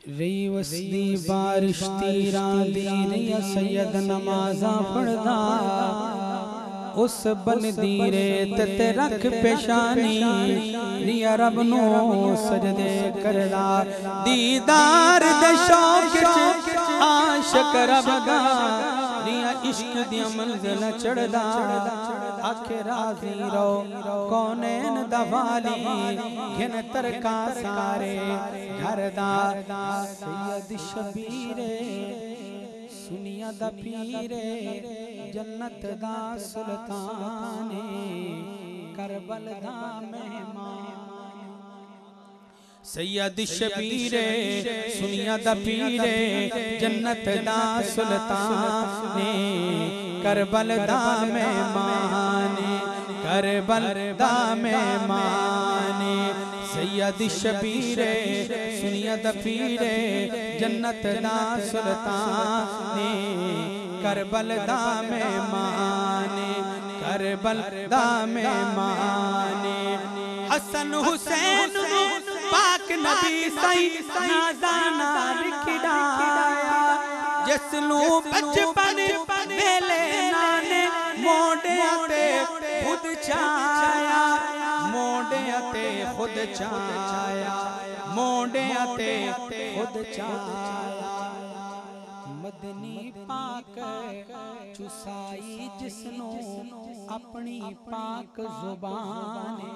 रही वसदी बारिश तीरा दी रिया सैयद नमाजा पढ़दा उस बन दी रेत ते रख पेशानी रिया रब नो सजदे करदा दीदार दे शौक च आशिक रब दा रिया इश्क दी मंजिल चढ़दा आखे राजी रहो कौनैन दा वाली घिन तरका सारे घर दा सैयद शबीरे सुनिया दा पीरे जन्नत दा सुल्ताने करबल दा मेहमान सैयद शबीरे सुनिया दा पीरे जन्नत दा सुल्ताने करबल दा मेहमाने करबल दा मेहमाने सैयद शबीरे सुनिया दा पीरे जन्नत दा सुल्ताने करबल दा मेहमाने करबल दा मेहमाने हसन हुसैन पाक नबी सही नाज़ाना लिखिडाया जिसनू बचपन वेले नाने मोड़िया ते खुद छाया मोड़िया ते खुद छाया मोड़िया ते खुद छाया मदनी पाक चुसाई जिसनू अपनी पाक जुबाने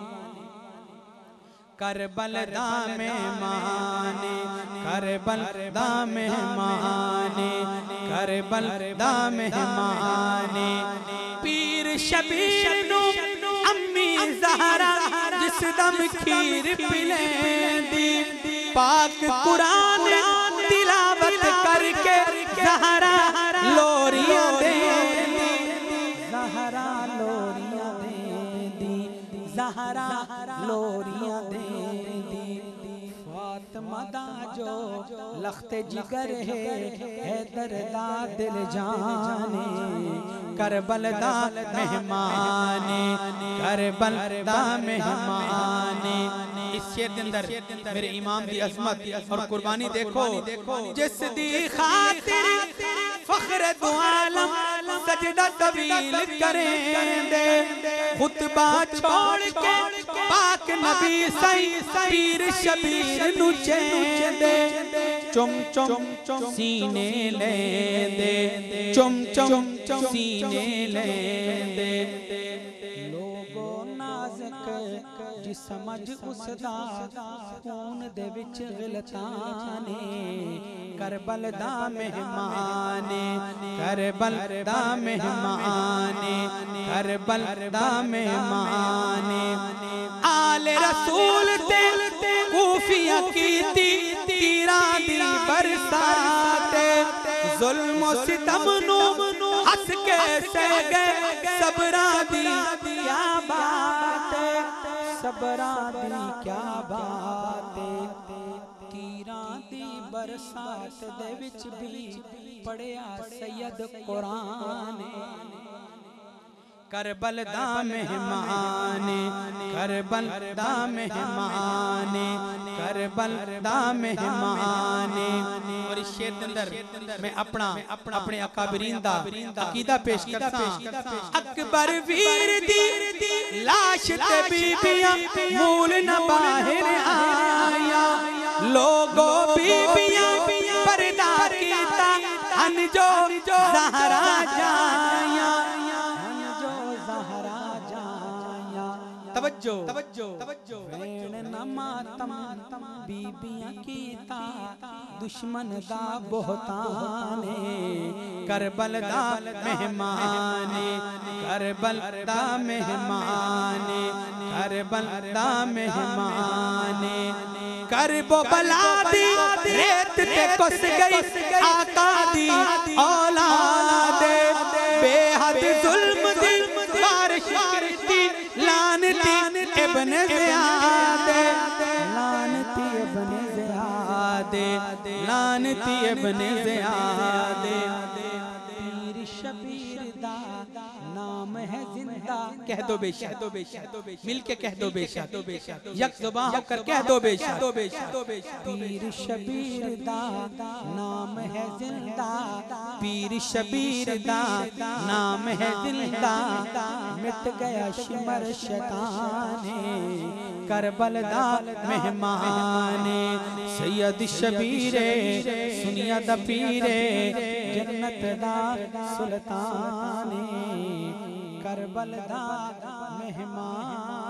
करबल दा मेहमाने करबल दा मेहमाने करबल दा मेहमाने पीर शबीर नु अम्मी ज़हरा जिस दम खीर पिलेंदी पाक कुरान तिलावत करके ज़हरा लोरियां देंदी ज़हरा लोरियां देंदी ज़हरा लोरियां देंदी फातिमा दा जो लख्ते जिगर है दर्दा दिल जाने करबल दा मेहमाने करबल दा मेहमाने इस शेर के अंदर मेरे इमाम दी अज़मत और कुर्बानी देखो जिस दी खातिर फख्र दो आलम सजदा तवील करेंदे खुतबा छोड़ के पाक नबी सही पीर शबीर नु चेंदे चुम चुम सीने लेंदे चुम चुम सीने लेंदे लोगो नाज़क जी समझ उसदा खून दे विच गिलताने करबल दा मेहमाने करबल दा मेहमाने करबल दा मेहमाने आले रसूल ते कूफिया कीती तीरा दी बरसाते जुल्म सितम नु हंस के सह गए सबरा दी क्या बात सबरा दी क्या बात तीरा दी बरसात दे विच भी पढ़िया सैयद कुरान करबल दा मेहमाने करबल दा मेहमाने करबल दा मेहमाने और इस शेर के अंदर मैं अपने अकाबरीन दा अकीदा पेश करता अकबर वीर दी लाश ते बीबियां मूल न बाहर आया लोगो बीबियां पर्दा कीता हन जो ज़हरा जाया तवज्जो तवज्जो तवज्जो वेण न मातम बीबियां कीता दुश्मन दा बोहताने करबल दा मेहमाने करबल दा मेहमाने करबल दा मेहमाने करबो बलादी रेत ते कुस गई आका दी औलाद बेहद जुल्म दी बारिश करती लानती इब्न ज़ियाद लानती इब्न ज़ियाद लानती इब्न ज़ियाद पीर शबीर दा नाम है जिंदा। कह दो बेशक, मिल के कह दो बेशक, यक ज़ुबां होकर कह दो बेशक। पीर शबीर दा नाम है जिंदा, पीर शबीर दा नाम है जिंदा। मिट गया शिमर शैताने, करबल दा मेहमाने। सैयद शबीरे सुनिया दा पीरे, जन्नत दा सुल्ताने, करबल दा मेहमान।